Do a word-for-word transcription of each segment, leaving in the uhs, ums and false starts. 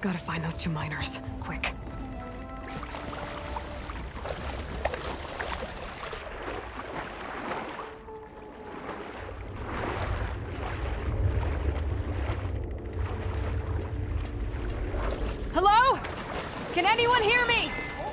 Gotta find those two miners. Quick. Hello? Can anyone hear me?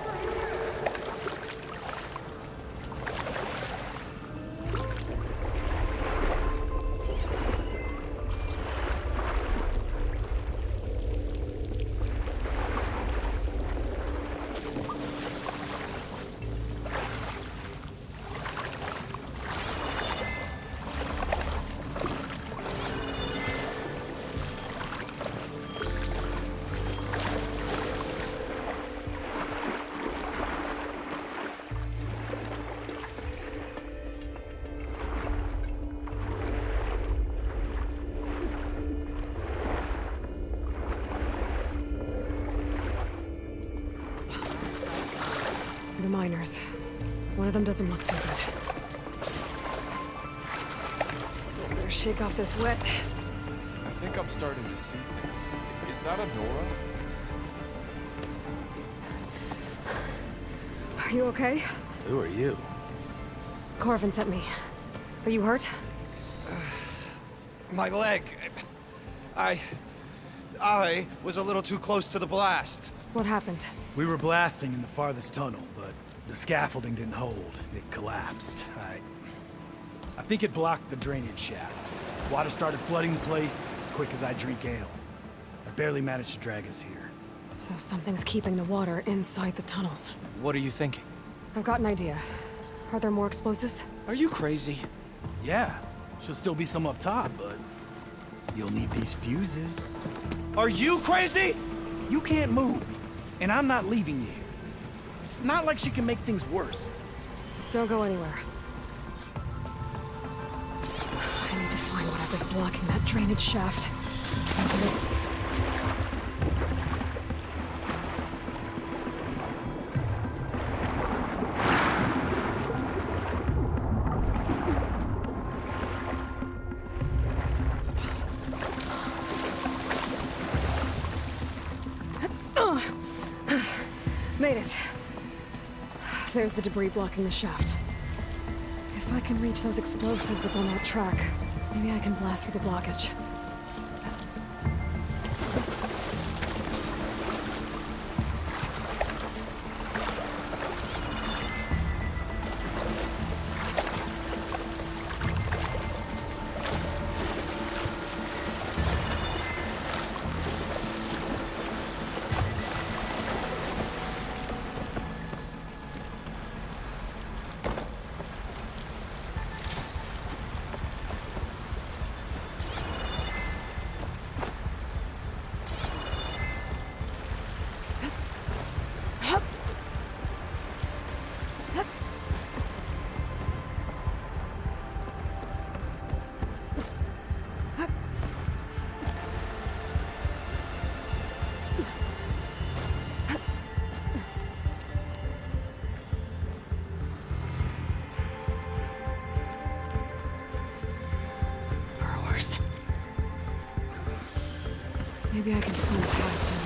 The miners. One of them doesn't look too good. Better shake off this wet. I think I'm starting to see things. Is that a Nora? Are you okay? Who are you? Corvin sent me. Are you hurt? My leg. I... I was a little too close to the blast. What happened? We were blasting in the farthest tunnel, but the scaffolding didn't hold. It collapsed. I... I think it blocked the drainage shaft. Water started flooding the place as quick as I drink ale. I barely managed to drag us here. So something's keeping the water inside the tunnels. What are you thinking? I've got an idea. Are there more explosives? Are you crazy? Yeah, should still be some up top, but you'll need these fuses. Are you crazy? You can't move, and I'm not leaving you here. It's not like she can make things worse. Don't go anywhere. I need to find whatever's blocking that drainage shaft. Made it. There's the debris blocking the shaft. If I can reach those explosives up on that track, maybe I can blast through the blockage. Maybe I can swim past him.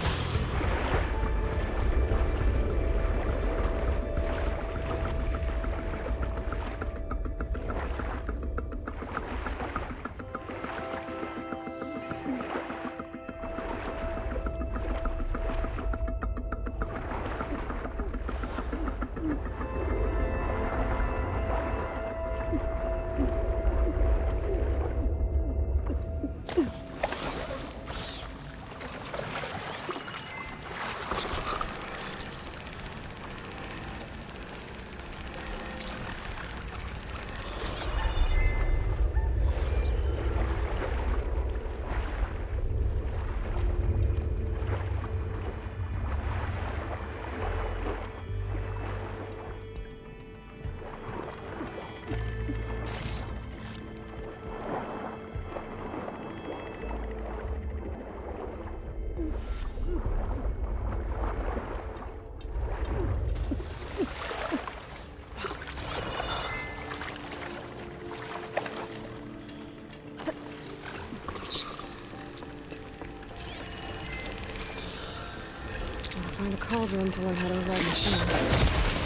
cauldron to learn how to override machines.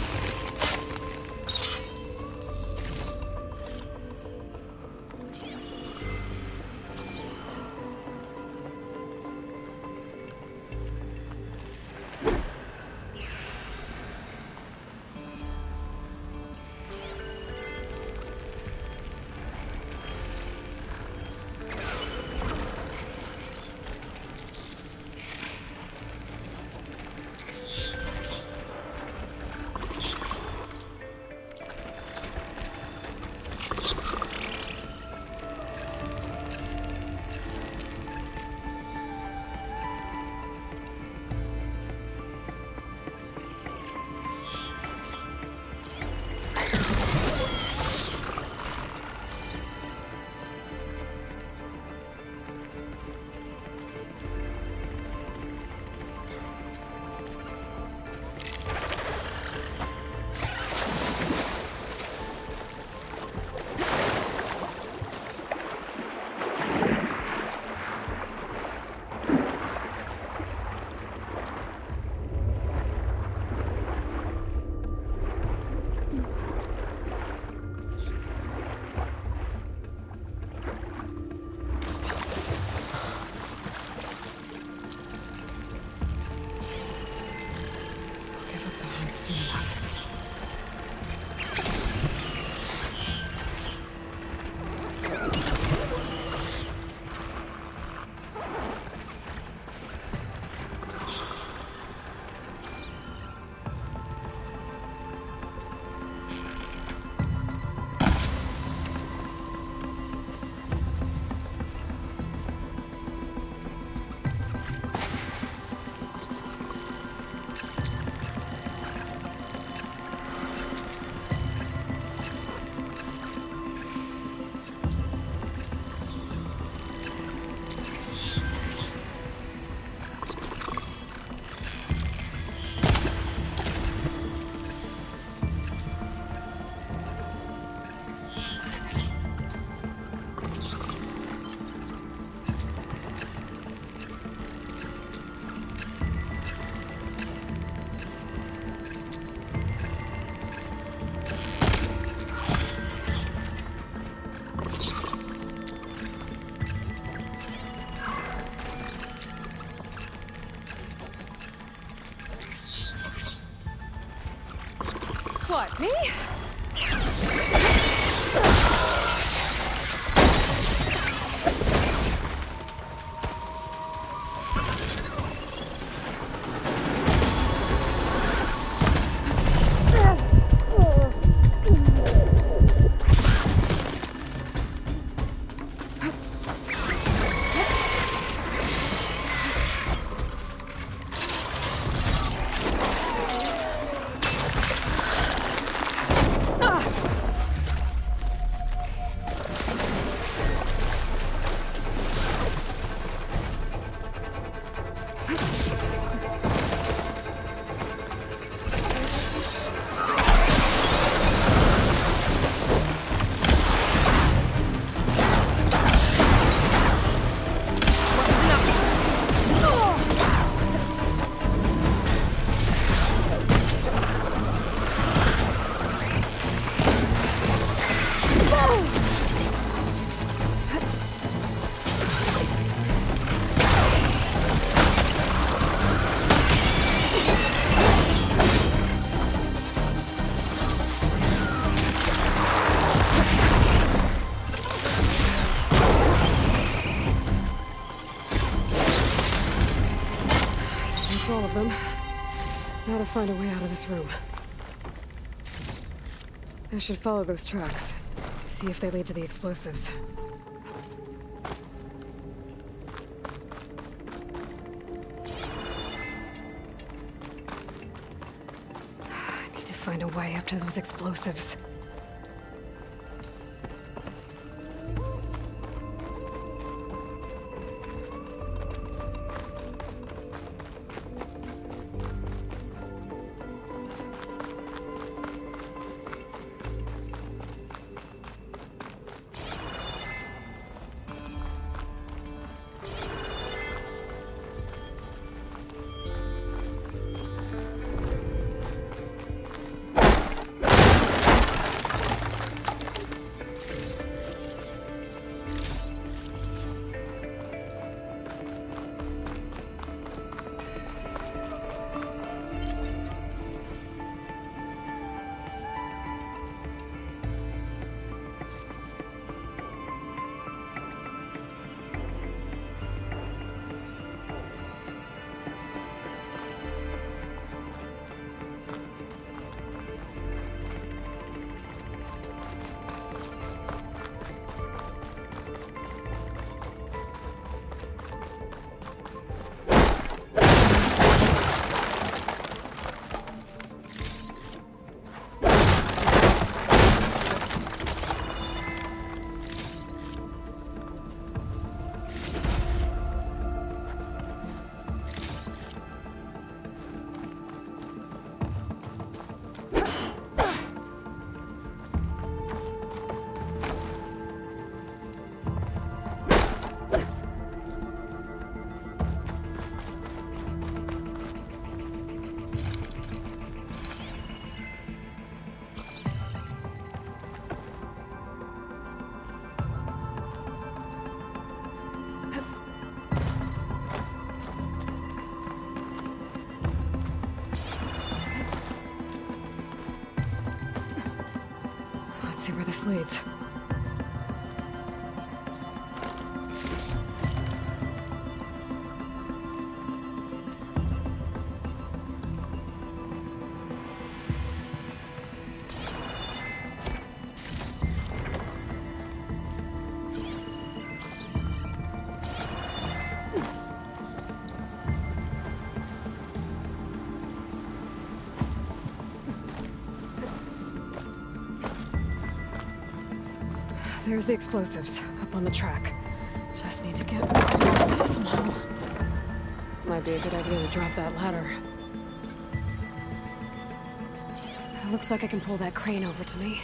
Soon enough. What, me? All of them. Now to find a way out of this room. I should follow those tracks. See if they lead to the explosives. I need to find a way up to those explosives. Let's see where this leads. There's the explosives, up on the track. Just need to get across somehow. Might be a good idea to drop that ladder. Looks like I can pull that crane over to me.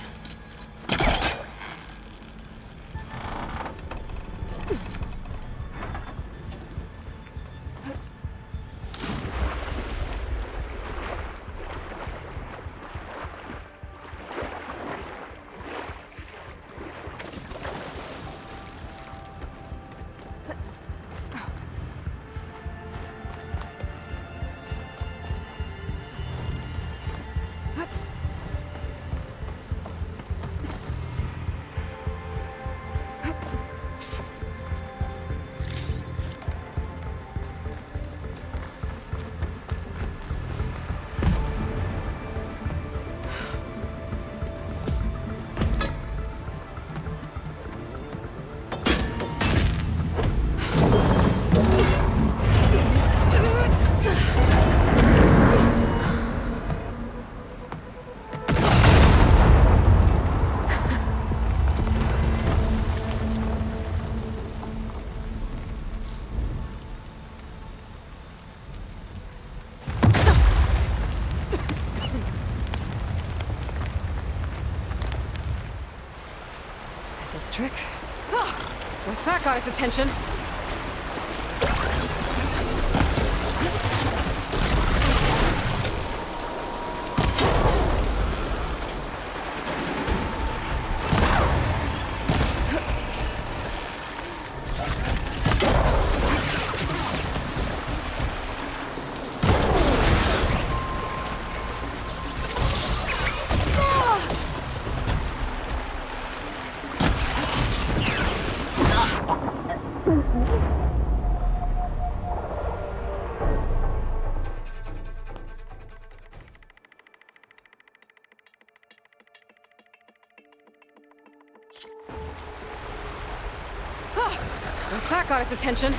Trick. Oh, guess that got its attention. Guess that got its attention.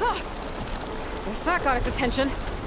Guess that got its attention.